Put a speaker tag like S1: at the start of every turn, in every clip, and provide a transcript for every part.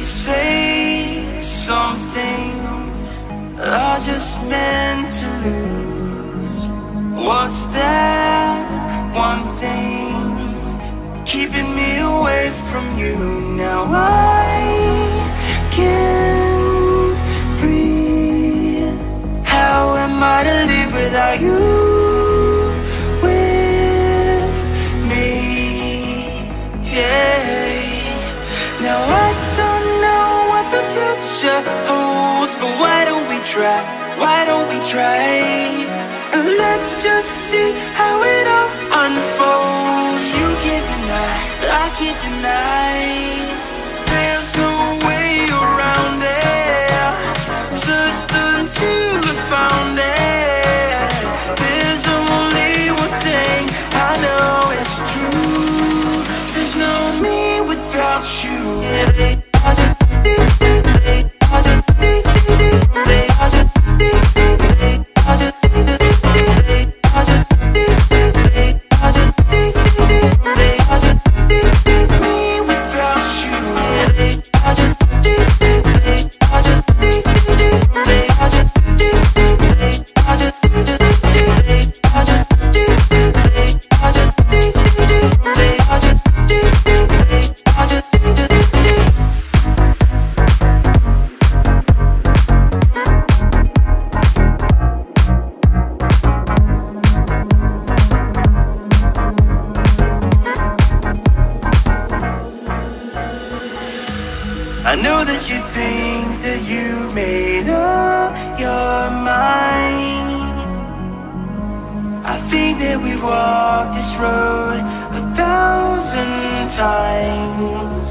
S1: say some things are just meant to lose. What's that one thing keeping me away from you? Now I can't breathe. How am I to live without you with me? Yeah. Now I don't know what the future holds, but why don't we try? Why don't we try? And let's just see how it all unfolds. You can't deny, I can't deny. There's no way around it. Just until I found it. There's only one thing I know it's true. There's no me without you. Yeah. I know that you think that you've made up your mind. I think that we've walked this road 1,000 times.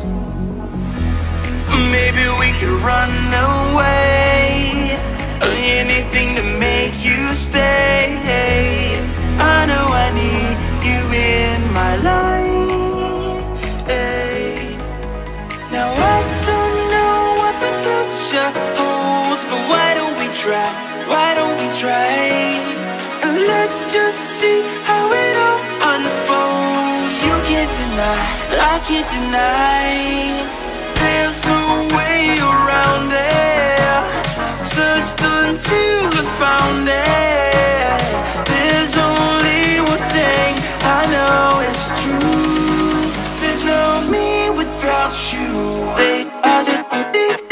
S1: Maybe we could run away, anything to make you stay. I know I need you in my life. Now I don't know what the future holds, but why don't we try? Why don't we try? And let's just see how it all unfolds. You can't deny, I can't deny. There's no way around it. Just until I found it. There's only one thing I know it's true. There's no me without you. I just